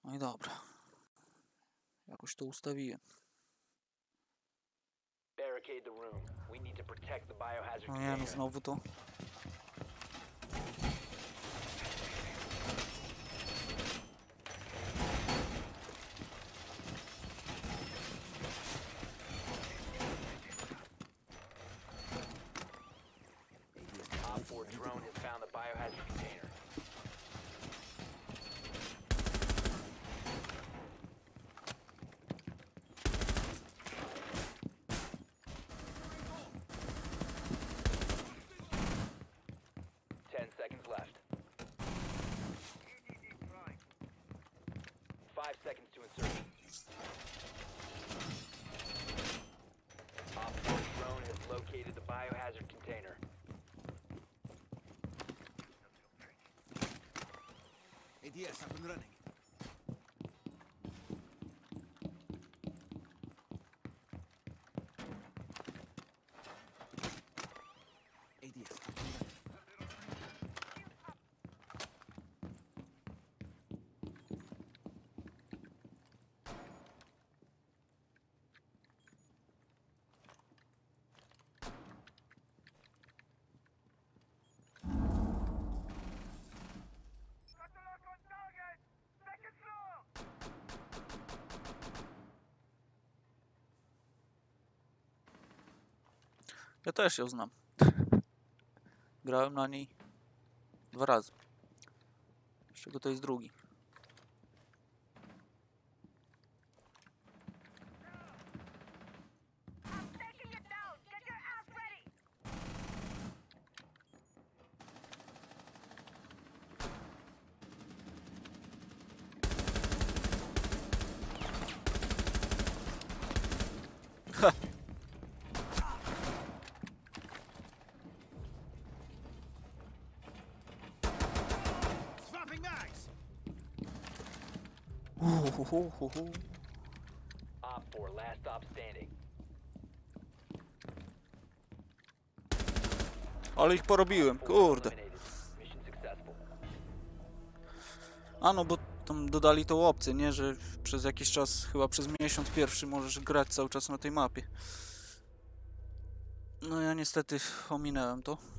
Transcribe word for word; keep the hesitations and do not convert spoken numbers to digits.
No i dobra. Jakoś to ustawiłem. No nie, no znowu to. Drone has found the biohazard container. Ten seconds left. Five seconds to insertion. Op four drone has located the biohazard container. A D S up and running. A D S up and running. Ja też ją znam. Grałem na niej dwa razy. Z czego to jest drugi. Ha! Uhuhuhuhu. Op four, last stop standing. Ale ich porobiłem, kurde. Mission successful. A no, bo tam dodali tą opcję, nie? Że przez jakiś czas, chyba przez miesiąc pierwszy możesz grać cały czas na tej mapie. No ja niestety ominąłem to.